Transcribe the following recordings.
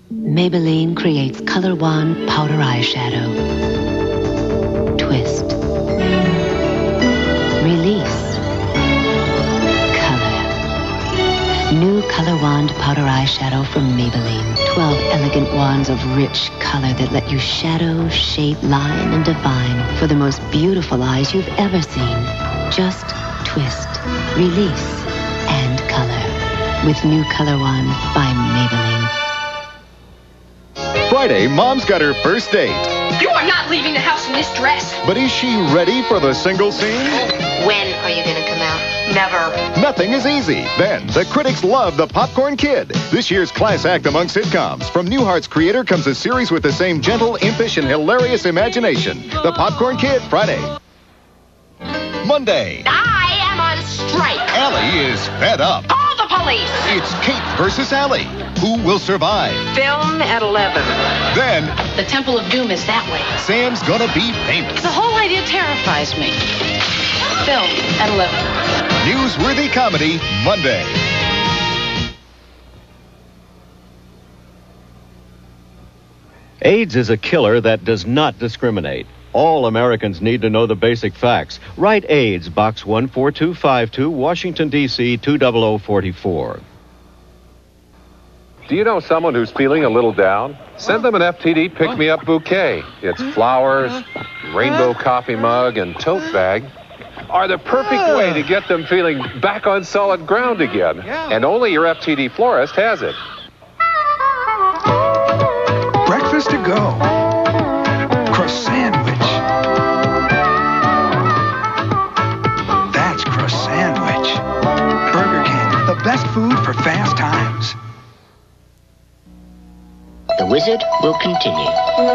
Maybelline creates Colour Wand Powder Eyeshadow. Twist. Release. Color. New Colour Wand Powder Eyeshadow from Maybelline. 12 elegant wands of rich color that let you shadow, shape, line, and define for the most beautiful eyes you've ever seen. Just twist, release, and color. With new Colour Wand by Maybelline. Friday, Mom's got her first date. You are not leaving the house in this dress. But is she ready for the single scene? When are you going to come out? Never. Nothing is easy. Then, the critics love The Popcorn Kid. This year's class act among sitcoms. From Newhart's creator comes a series with the same gentle, impish, and hilarious imagination. The Popcorn Kid, Friday. Monday. I am on strike. Allie is fed up. Call the police. It's Kate versus Allie. Who will survive? Film at 11. Then, The Temple of Doom is that way. Sam's gonna be famous. The whole idea terrifies me. Film at 11. Newsworthy comedy, Monday. AIDS is a killer that does not discriminate. All Americans need to know the basic facts. Write AIDS, Box 14252, Washington, D.C. 20044. Do you know someone who's feeling a little down? Send them an FTD pick-me-up bouquet. Its flowers, rainbow coffee mug, and tote bag are the perfect way to get them feeling back on solid ground again. And only your FTD florist has it. Breakfast to go. Crossanwich. That's Crossanwich. Burger King, the best food for fast times. The wizard will continue.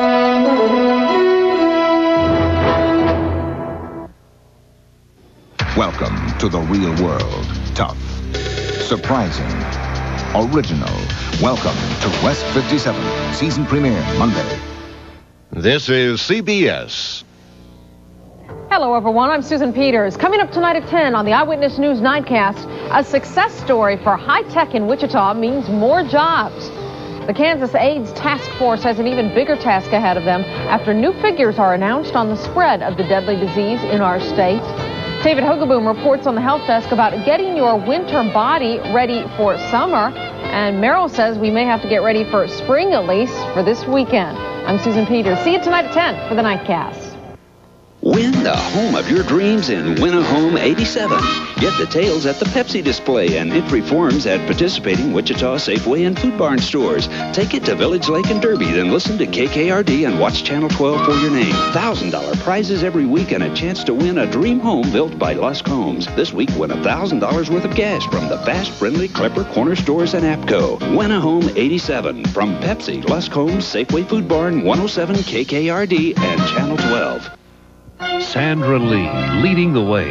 Welcome to the real world. Tough, surprising, original. Welcome to West 57, season premiere Monday. This is CBS. Hello, everyone. I'm Susan Peters. Coming up tonight at 10 on the Eyewitness News Nightcast, a success story for high tech in Wichita means more jobs. The Kansas AIDS Task Force has an even bigger task ahead of them after new figures are announced on the spread of the deadly disease in our state. David Hogaboom reports on the help desk about getting your winter body ready for summer. And Merrill says we may have to get ready for spring, at least, for this weekend. I'm Susan Peters. See you tonight at 10 for the Nightcast. Win the home of your dreams and win a home 87. Get details at the Pepsi display and entry forms at participating Wichita, Safeway, and Food Barn stores. Take it to Village Lake and Derby, then listen to KKRD and watch Channel 12 for your name. $1,000 prizes every week and a chance to win a dream home built by Lusk Homes. This week, win $1,000 worth of gas from the fast, friendly Klepper Corner Stores and APCO. Win a home 87 from Pepsi, Lusk Homes, Safeway, Food Barn, 107 KKRD, and Channel 12. Sandra Lee leading the way.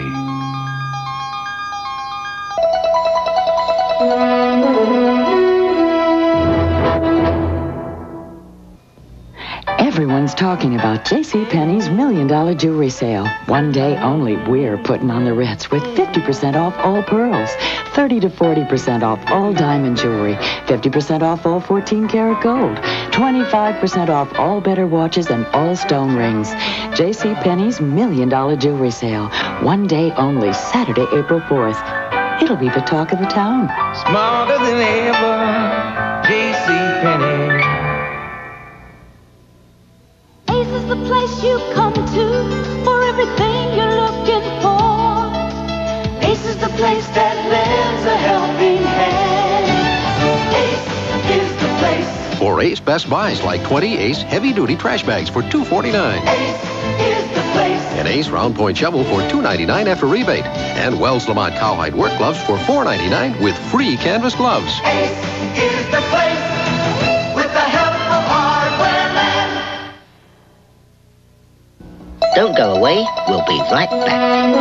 Everyone's talking about JCPenney's $1 million jewelry sale. One day only, we're putting on the Ritz with 50% off all pearls, 30 to 40% off all diamond jewelry, 50% off all 14-karat gold, 25% off all better watches and all stone rings. JCPenney's $1 million jewelry sale. One day only, Saturday, April 4th. It'll be the talk of the town. Smarter than ever, JCPenney. Ace is the place you come to for everything you're looking for. Ace is the place that lends a helping hand. Ace is the place. For Ace Best Buys, like 20 Ace heavy-duty trash bags for $2.49. Ace is the place. An Ace round point shovel for $2.99 after rebate. And Wells Lamont cowhide work gloves for $4.99 with free canvas gloves. Ace is the place with the help of Hardwareland. Don't go away. We'll be right back.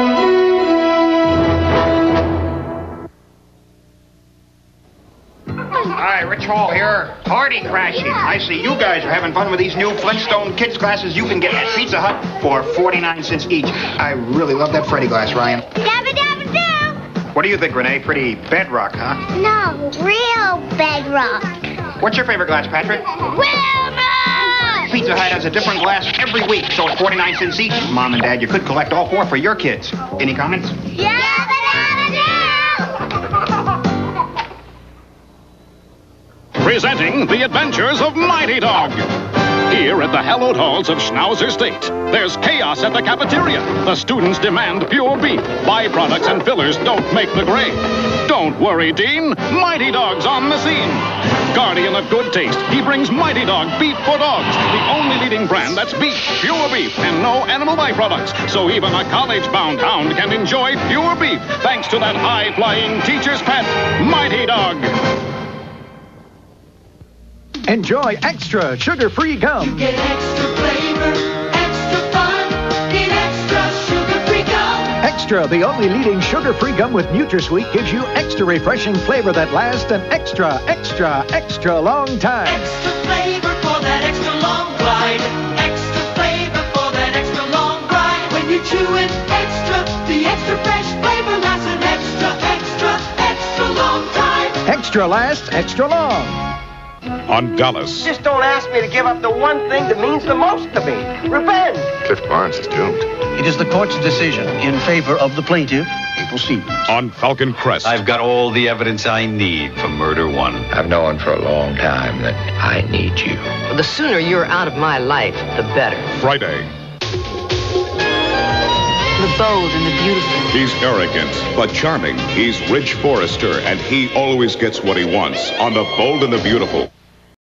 Hi, Rich Hall here. Party crashing. I see you guys are having fun with these new Flintstone kids glasses you can get at Pizza Hut for 49 cents each. I really love that Freddy glass, Ryan. Dabba dabba doo! What do you think, Renee? Pretty bedrock, huh? No, real bedrock. What's your favorite glass, Patrick? Wilbur! Pizza Hut has a different glass every week, so at 49 cents each, Mom and Dad, you could collect all 4 for your kids. Any comments? Presenting the adventures of Mighty Dog. Here at the hallowed halls of Schnauzer State, there's chaos at the cafeteria. The students demand pure beef. Byproducts and fillers don't make the grade. Don't worry, Dean. Mighty Dog's on the scene. Guardian of good taste, he brings Mighty Dog Beef for Dogs, the only leading brand that's beef, pure beef, and no animal byproducts. So even a college-bound hound can enjoy pure beef, thanks to that high-flying teacher's pet, Mighty Dog. Enjoy extra sugar-free gum. You get extra flavor, extra fun in extra sugar-free gum. Extra, the only leading sugar-free gum with NutraSweet, gives you extra refreshing flavor that lasts an extra long time. Extra flavor for that extra long ride. Extra flavor for that extra long ride. When you chew it extra, the extra fresh flavor lasts an extra long time. Extra lasts extra long. On Dallas. Just don't ask me to give up the one thing that means the most to me. Revenge. Cliff Barnes is doomed. It is the court's decision in favor of the plaintiff, April Stevens. On Falcon Crest. I've got all the evidence I need for Murder 1. I've known for a long time that I need you. Well, the sooner you're out of my life, the better. Friday. The bold and the beautiful. He's arrogant, but charming. He's Ridge Forrester, and he always gets what he wants on The Bold and the Beautiful.